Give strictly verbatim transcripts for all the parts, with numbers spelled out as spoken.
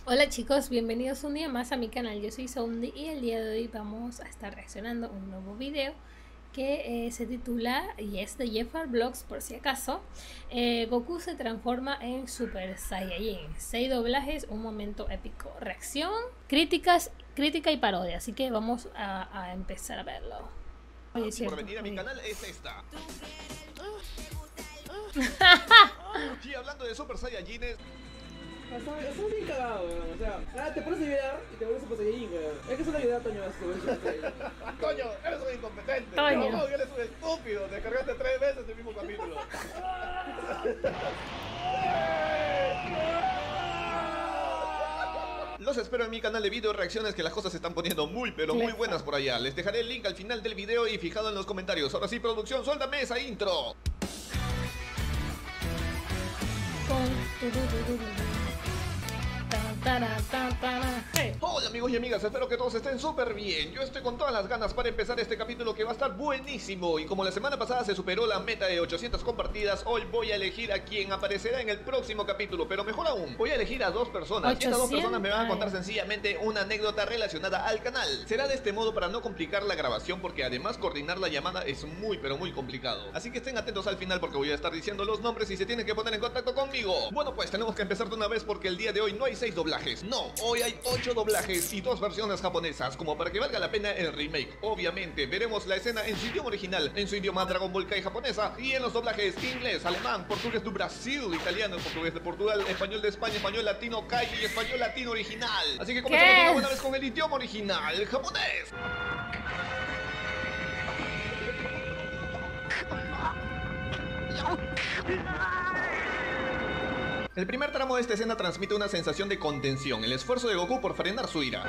Hola chicos, bienvenidos un día más a mi canal. Yo soy Soundi y el día de hoy vamos a estar reaccionando a un nuevo video que eh, se titula, y es de Jeffar Vlogs por si acaso. eh, Goku se transforma en Super Saiyajin. Seis doblajes, un momento épico. Reacción, críticas, crítica y parodia. Así que vamos a, a empezar a verlo. Oye, Por venir a mi canal es esta. Y hablando de Super Saiyajines, Estamos bien cagados, weón. O sea, ah, te pones a ayudar y te vuelves Super Saiyajin, weón. Es que es una ayuda, Toño, a su Super Saiyajin. Toño, eres un incompetente. Toño. No, eres un estúpido. Descargaste tres veces el mismo capítulo. Los espero en mi canal de video reacciones, que las cosas se están poniendo muy pero muy buenas por allá. Les dejaré el link al final del video y fijado en los comentarios. Ahora sí, producción, suéltame esa intro. Hola amigos y amigas, espero que todos estén súper bien. Yo estoy con todas las ganas para empezar este capítulo que va a estar buenísimo. Y como la semana pasada se superó la meta de ochocientas compartidas, hoy voy a elegir a quien aparecerá en el próximo capítulo. Pero mejor aún, voy a elegir a dos personas. Y estas dos personas me van a contar sencillamente una anécdota relacionada al canal. Será de este modo para no complicar la grabación, porque además coordinar la llamada es muy pero muy complicado. Así que estén atentos al final porque voy a estar diciendo los nombres y se tienen que poner en contacto conmigo. Bueno, pues tenemos que empezar de una vez porque el día de hoy no hay seis doblajes. No, hoy hay ocho doblajes y dos versiones japonesas, como para que valga la pena el remake. Obviamente veremos la escena en su idioma original, en su idioma Dragon Ball Kai japonesa, y en los doblajes inglés, alemán, portugués de Brasil, italiano, portugués de Portugal, español de España, español latino Kai y español latino original. Así que comenzamos de una buena vez con el idioma original japonés. El primer tramo de esta escena transmite una sensación de contención, el esfuerzo de Goku por frenar su ira.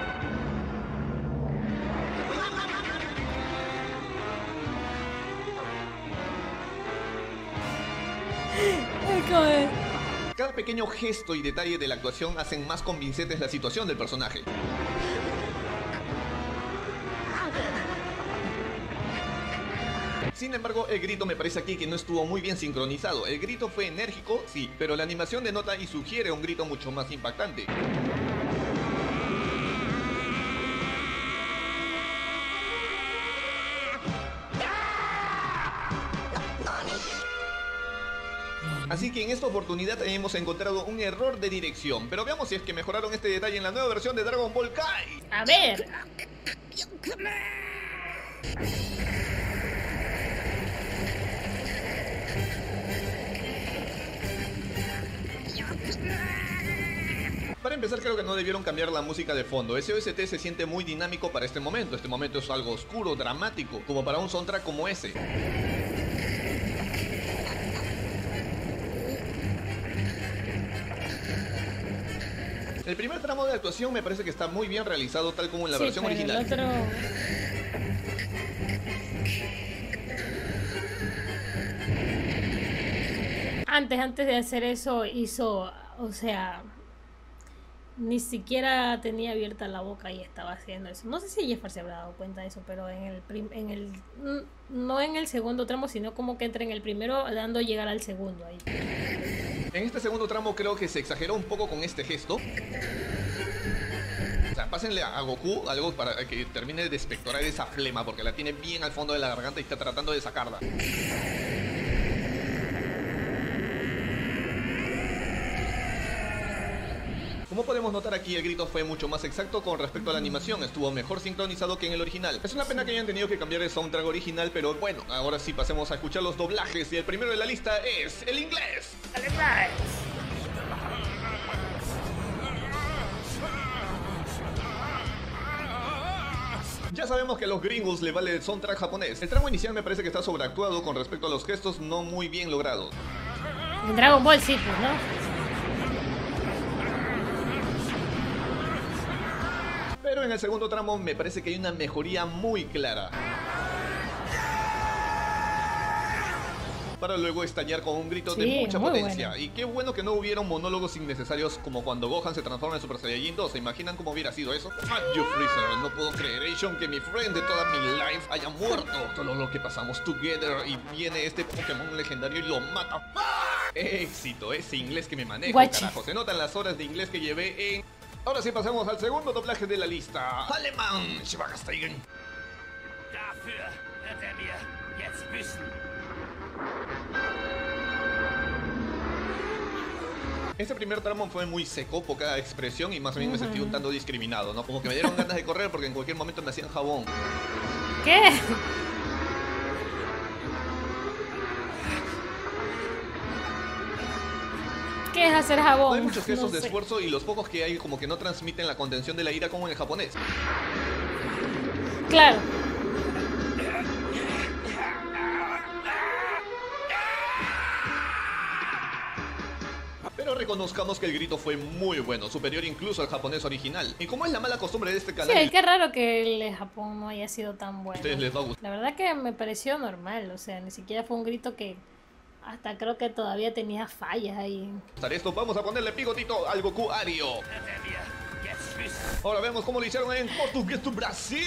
Cada pequeño gesto y detalle de la actuación hacen más convincentes la situación del personaje. Sin embargo, el grito me parece aquí que no estuvo muy bien sincronizado. El grito fue enérgico, sí, pero la animación denota y sugiere un grito mucho más impactante. Así que en esta oportunidad hemos encontrado un error de dirección. Pero veamos si es que mejoraron este detalle en la nueva versión de Dragon Ball Kai. A ver. Para empezar, creo que no debieron cambiar la música de fondo. Ese O S T se siente muy dinámico para este momento. Este momento es algo oscuro, dramático, como para un soundtrack como ese. El primer tramo de actuación me parece que está muy bien realizado, tal como en la Sí, versión pero original. el otro... Antes, antes de hacer eso hizo, o sea, ni siquiera tenía abierta la boca y estaba haciendo eso. No sé si Jeffar se habrá dado cuenta de eso, pero en el, prim en el no en el segundo tramo, sino como que entra en el primero dando llegar al segundo ahí. En este segundo tramo creo que se exageró un poco con este gesto. O sea, pásenle a Goku algo para que termine de despectorar esa flema, porque la tiene bien al fondo de la garganta y está tratando de sacarla. Como podemos notar aquí, el grito fue mucho más exacto con respecto a la animación, estuvo mejor sincronizado que en el original. Es una pena que hayan tenido que cambiar el soundtrack original, pero bueno, ahora sí pasemos a escuchar los doblajes, y el primero de la lista es el inglés. ¡El inglés! Ya sabemos que a los gringos le vale el soundtrack japonés. El tramo inicial me parece que está sobreactuado con respecto a los gestos no muy bien logrados. En Dragon Ball sí, pues, ¿no? Pero en el segundo tramo me parece que hay una mejoría muy clara, para luego estallar con un grito Sí, de mucha muy potencia. bueno. Y qué bueno que no hubieron monólogos innecesarios como cuando Gohan se transforma en Super Saiyajin dos. ¿Se imaginan cómo hubiera sido eso? Fuck you, Freezer, no puedo creer, Asian, que mi friend de toda mi life haya muerto. Todo lo que pasamos together y viene este Pokémon legendario y lo mata. ¡Fuck! Éxito, ese inglés que me manejo, Guachi. carajo. Se notan las horas de inglés que llevé en Ahora sí pasemos al segundo doblaje de la lista. Alemán, Schwagasteigen. Dafür wird er mir jetzt büßen. Este primer tramo fue muy seco, poca expresión y más bien me sentí un tanto discriminado, ¿no? Como que me dieron ganas de correr porque en cualquier momento me hacían jabón. ¿Qué? ¿Qué es hacer jabón? No hay muchos gestos No de sé. esfuerzo y los pocos que hay como que no transmiten la contención de la ira como en el japonés. Claro. Pero reconozcamos que el grito fue muy bueno, superior incluso al japonés original. Y como es la mala costumbre de este canal, Sí, qué raro que el de Japón no haya sido tan a bueno. ustedes les va a gustar. La verdad que me pareció normal, o sea, ni siquiera fue un grito que hasta creo que todavía tenía fallas ahí. Esto vamos a ponerle pigotito al Goku Ario. Wird er mir jetzt büßen. Ahora vemos cómo lo hicieron en portugués do Brasil.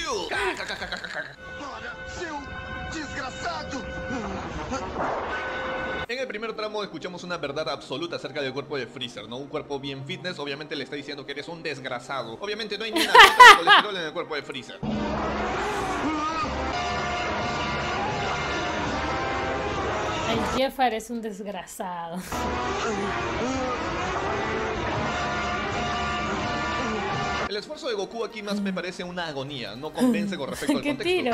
En el primer tramo escuchamos una verdad absoluta acerca del cuerpo de Freezer, ¿no? Un cuerpo bien fitness, obviamente le está diciendo que eres un desgrasado. Obviamente no hay ni una gota de colesterol en el cuerpo de Freezer. El Jeffar es un desgrasado. El esfuerzo de Goku aquí más me parece una agonía, no convence con respecto al ¡Qué contexto. tiro!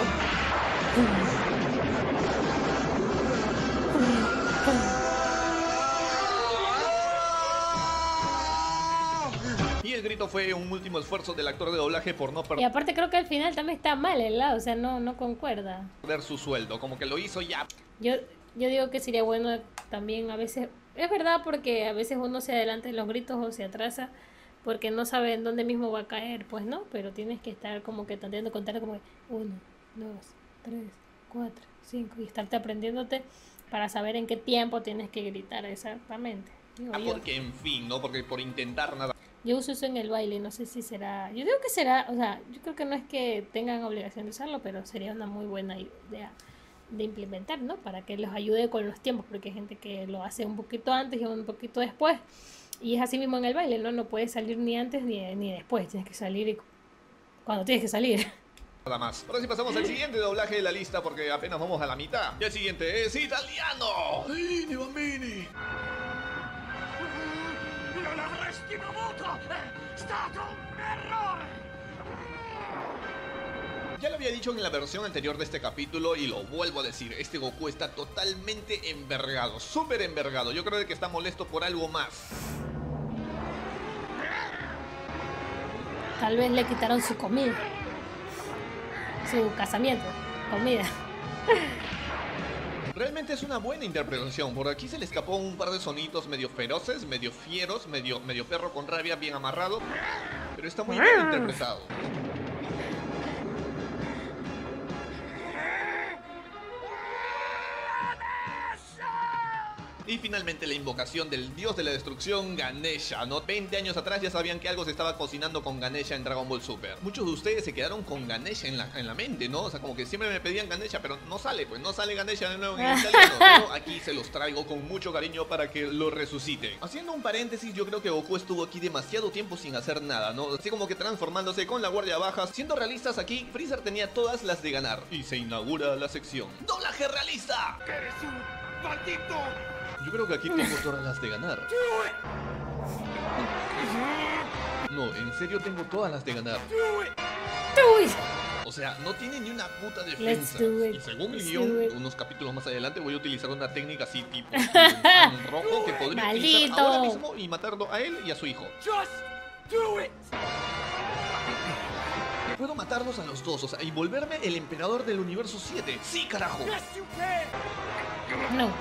Y el grito fue un último esfuerzo del actor de doblaje por no Y aparte creo que al final también está mal el lado, o sea, no, no concuerda. perder su sueldo, como que lo hizo ya. Yo, yo digo que sería bueno también a veces, es verdad porque a veces uno se adelanta en los gritos o se atrasa porque no sabe en dónde mismo va a caer, pues no, pero tienes que estar como que tratando de contar como uno, dos, tres, cuatro, cinco y estarte aprendiéndote para saber en qué tiempo tienes que gritar exactamente. Digo Ah, yo. porque en fin, ¿no? Porque por intentar nada. Yo uso eso en el baile, no sé si será, yo digo que será, o sea, yo creo que no es que tengan obligación de usarlo, pero sería una muy buena idea de implementar, ¿no? Para que los ayude con los tiempos, porque hay gente que lo hace un poquito antes y un poquito después, y es así mismo en el baile, ¿no? No puedes salir ni antes ni, ni después, tienes que salir y cuando tienes que salir. Nada más. Ahora sí pasamos al siguiente doblaje de la lista porque apenas vamos a la mitad. Y el siguiente es italiano. ¡Ay, bambini! Non avresti dovuto! È stato un errore! Ya lo había dicho en la versión anterior de este capítulo y lo vuelvo a decir, este Goku está totalmente envergado, súper envergado. Yo creo que está molesto por algo más. Tal vez le quitaron su comida, su casamiento, comida. Realmente es una buena interpretación, por aquí se le escapó un par de sonidos medio feroces, medio fieros, medio, medio perro con rabia bien amarrado, pero está muy bien interpretado. Y finalmente la invocación del dios de la destrucción, Ganesha, ¿no? veinte años atrás ya sabían que algo se estaba cocinando con Ganesha en Dragon Ball Super. Muchos de ustedes se quedaron con Ganesha en la, en la mente, ¿no? O sea, como que siempre me pedían Ganesha, pero no sale, pues no sale Ganesha de nuevo en el italiano. Pero aquí se los traigo con mucho cariño para que lo resuciten. Haciendo un paréntesis, yo creo que Goku estuvo aquí demasiado tiempo sin hacer nada, ¿no? Así como que transformándose con la guardia baja. Siendo realistas aquí, Freezer tenía todas las de ganar. Y se inaugura la sección ¡Doblaje realista! ¡Eres un maldito! Yo creo que aquí tengo todas las de ganar. No, en serio tengo todas las de ganar. Uy. O sea, no tiene ni una puta defensa. Let's do it. Y según el Let's guión, do it. unos capítulos más adelante voy a utilizar una técnica así tipo fan rojo que podría utilizar Maldito. ahora mismo y matarlo a él y a su hijo. Just do it! Puedo matarlos a los dos, o sea, y volverme el emperador del universo siete. ¡Sí, carajo! Yes, you can! No.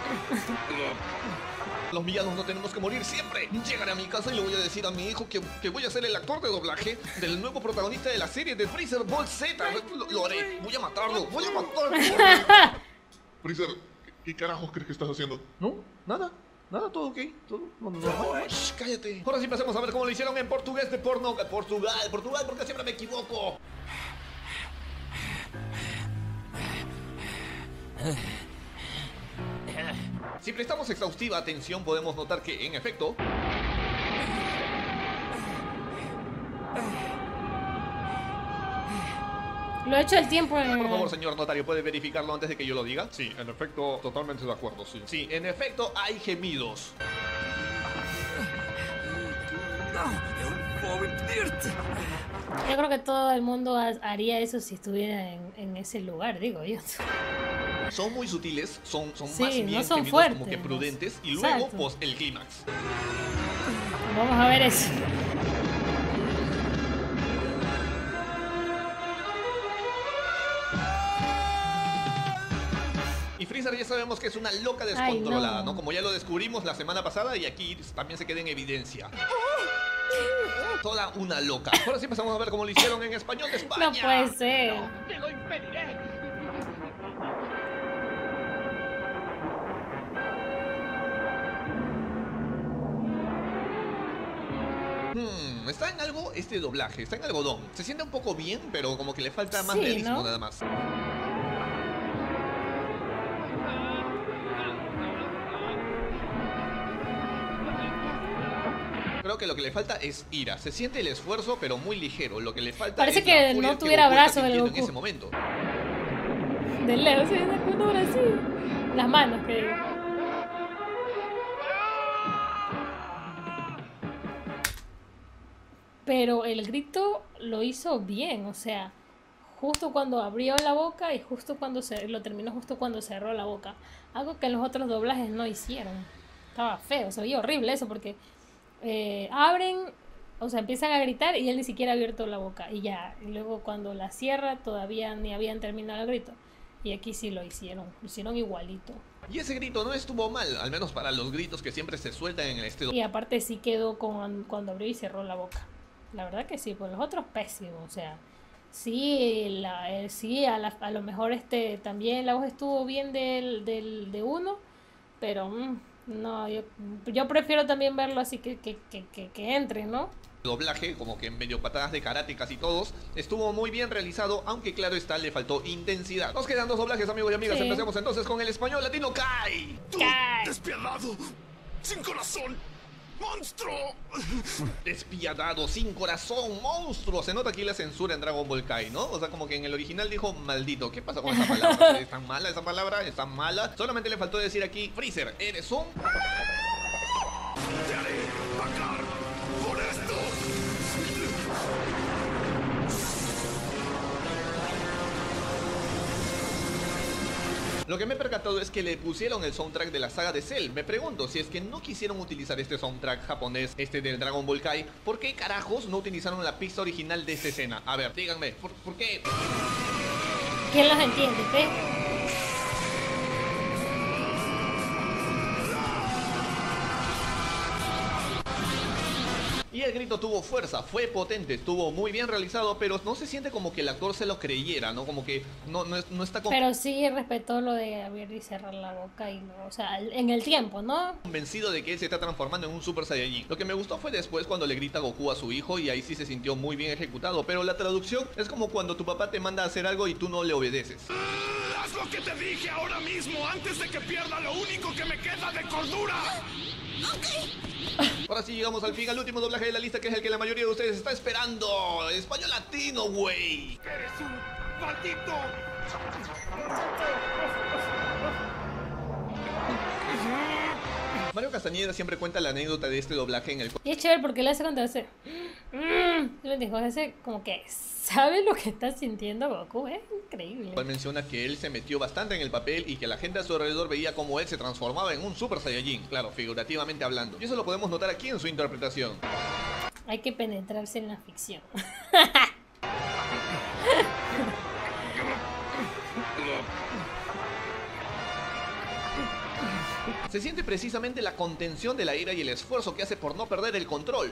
Los villanos no tenemos que morir siempre. Llegaré a mi casa y le voy a decir a mi hijo que, que voy a ser el actor de doblaje del nuevo protagonista de la serie de Freezer Ball Z. Lo, lo haré. Voy a matarlo. Voy a matarlo. Freezer, ¿qué carajos crees que estás haciendo? No, nada. Nada, todo ok. Todo normal. Shh, cállate. Ahora sí pasemos a ver cómo lo hicieron en portugués de porno. Portugal, Portugal, porque siempre me equivoco. Si prestamos exhaustiva atención podemos notar que, en efecto, Lo he hecho el tiempo en... Por favor, señor notario, ¿puede verificarlo antes de que yo lo diga? Sí, en efecto, totalmente de acuerdo, sí. Sí, en efecto, hay gemidos. Yo creo que todo el mundo haría eso si estuviera en, en ese lugar, digo yo. Son muy sutiles, son, son sí, más bien no son gemidos fuertes, como que prudentes, no. y luego, Exacto. pues, el clímax. Vamos a ver eso. Y Freezer ya sabemos que es una loca descontrolada, Ay, no. ¿no? Como ya lo descubrimos la semana pasada y aquí también se queda en evidencia. Toda una loca. Ahora sí pasamos a ver cómo lo hicieron en español de España. No puede ser. ¡Te lo impediré! Hmm, está en algo este doblaje, está en algodón. Se siente un poco bien, pero como que le falta más Sí, realismo, ¿no? nada más. Creo que lo que le falta es ira. Se siente el esfuerzo, pero muy ligero. Lo que le falta Parece es que la furia no que tuviera Goku está brazos el sintiendo Goku. en ese momento. De lejos, sí, de cultura, sí. Las manos, que digo. Pero el grito lo hizo bien, o sea, justo cuando abrió la boca y justo cuando se lo terminó, justo cuando cerró la boca. Algo que los otros doblajes no hicieron. Estaba feo, se veía horrible eso porque eh, abren, o sea, empiezan a gritar y él ni siquiera ha abierto la boca y ya. Y luego cuando la cierra todavía ni habían terminado el grito. Y aquí sí lo hicieron, lo hicieron igualito. Y ese grito no estuvo mal, al menos para los gritos que siempre se sueltan en este Y aparte sí quedó con, cuando abrió y cerró la boca. La verdad que sí, pues los otros pésimos, o sea, sí, la, eh, sí a, la, a lo mejor este también la voz estuvo bien del, del, de uno, pero mm, no, yo, yo prefiero también verlo así que, que, que, que, que entre, ¿no? doblaje, como que en medio patadas de karate casi todos, estuvo muy bien realizado, aunque claro está, le faltó intensidad. Nos quedan dos doblajes, amigos y amigas. Sí. Empecemos entonces con el español latino. ¡Kai! ¡Tú, ¡Kai! despiadado! ¡Sin corazón! ¡Monstruo! Despiadado, sin corazón, monstruo. Se nota aquí la censura en Dragon Ball Kai, ¿no? O sea, como que en el original dijo maldito. ¿Qué pasa con esa palabra? ¿Es tan mala esa palabra? ¿Es tan mala? Solamente le faltó decir aquí, Freezer, eres un... ¡Te haré pagar por esto! Lo que me he percatado es que le pusieron el soundtrack de la saga de Cell. Me pregunto, si es que no quisieron utilizar este soundtrack japonés, este del Dragon Ball Kai, ¿por qué carajos no utilizaron la pista original de esta escena? A ver, díganme, ¿por, por qué? ¿Quién los entiende, pe? Y el grito tuvo fuerza, fue potente, estuvo muy bien realizado, pero no se siente como que el actor se lo creyera, ¿no? Como que no, no, es- no está con- Pero sí respetó lo de abrir y cerrar la boca y no, o sea, en el tiempo, ¿no? convencido de que él se está transformando en un Super Saiyajin. Lo que me gustó fue después cuando le grita Goku a su hijo y ahí sí se sintió muy bien ejecutado, pero la traducción es como cuando tu papá te manda a hacer algo y tú no le obedeces. ¡Haz lo que te dije ahora mismo antes de que pierda lo único que me queda de cordura! Ahora sí llegamos al fin, al último doblaje de la lista, que es el que la mayoría de ustedes está esperando. Español latino, güey. ¡Eres un maldito! Mario Castañeda siempre cuenta la anécdota de este doblaje en el Y es chévere porque le hace cuando hace... Mm, ¿me dijo? Hace como que sabe lo que está sintiendo Goku, es increíble. cual menciona que él se metió bastante en el papel y que la gente a su alrededor veía cómo él se transformaba en un Super Saiyajin, claro, figurativamente hablando. Y eso lo podemos notar aquí en su interpretación. Hay que penetrarse en la ficción. Se siente precisamente la contención de la ira y el esfuerzo que hace por no perder el control.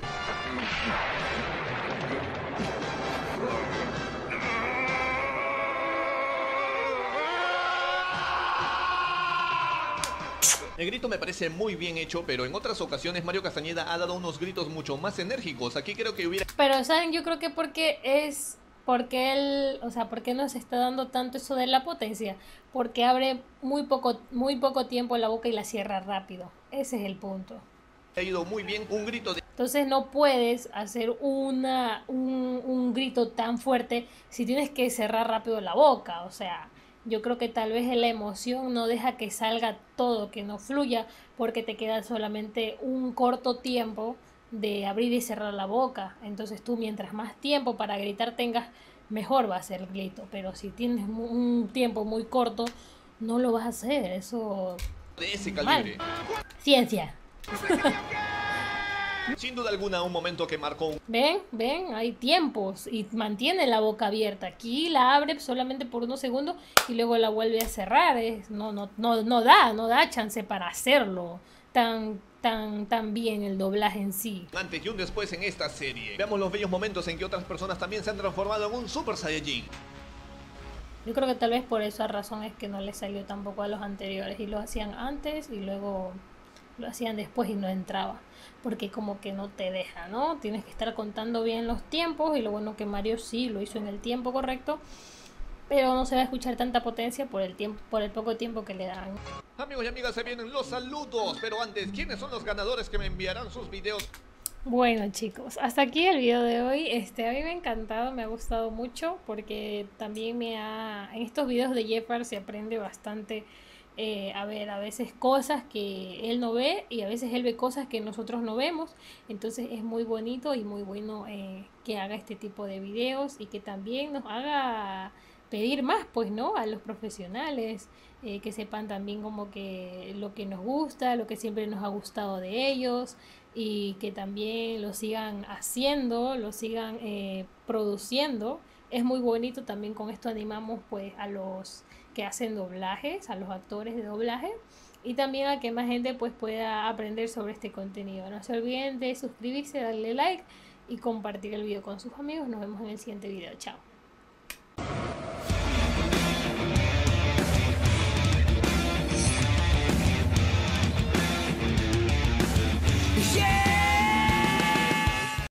El grito me parece muy bien hecho, pero en otras ocasiones Mario Castañeda ha dado unos gritos mucho más enérgicos. Aquí creo que hubiera Pero, ¿saben? Yo creo que porque es... Porque él... O sea, ¿por qué nos está dando tanto eso de la potencia? Porque abre muy poco, muy poco tiempo la boca y la cierra rápido. Ese es el punto. ido muy bien un grito de... Entonces no puedes hacer una, un, un grito tan fuerte si tienes que cerrar rápido la boca. O sea, yo creo que tal vez la emoción no deja que salga todo, que no fluya, porque te queda solamente un corto tiempo de abrir y cerrar la boca. Entonces tú mientras más tiempo para gritar tengas, mejor va a ser el grito. Pero si tienes un tiempo muy corto, no lo vas a hacer. Eso... De ese calibre. Mal. Ciencia. Sin duda alguna, un momento que marcó un... Ven, ven, hay tiempos y mantiene la boca abierta. Aquí la abre solamente por unos segundos y luego la vuelve a cerrar. Es, no, no, no, no da, no da chance para hacerlo tan, tan, tan bien el doblaje en sí. Antes y un después en esta serie. Veamos los bellos momentos en que otras personas también se han transformado en un Super Saiyajin. Yo creo que tal vez por esa razón es que no le salió tampoco a los anteriores y lo hacían antes y luego lo hacían después y no entraba, porque como que no te deja, ¿no? Tienes que estar contando bien los tiempos y lo bueno que Mario sí lo hizo en el tiempo correcto, pero no se va a escuchar tanta potencia por el tiempo, por el poco tiempo que le dan. Amigos y amigas, se vienen los saludos, pero antes, ¿quiénes son los ganadores que me enviarán sus videos? Bueno chicos, hasta aquí el video de hoy. Este, a mí me ha encantado, me ha gustado mucho porque también me ha... En estos videos de Jeffar se aprende bastante. Eh, a ver, a veces cosas que él no ve y a veces él ve cosas que nosotros no vemos. Entonces es muy bonito y muy bueno eh, que haga este tipo de videos y que también nos haga pedir más, pues, ¿no? A los profesionales, eh, que sepan también como que lo que nos gusta, lo que siempre nos ha gustado de ellos y que también lo sigan haciendo, lo sigan eh, produciendo. Es muy bonito, también con esto animamos pues a los que hacen doblajes, a los actores de doblaje y también a que más gente pues pueda aprender sobre este contenido. No se olviden de suscribirse, darle like y compartir el video con sus amigos. Nos vemos en el siguiente video. Chao.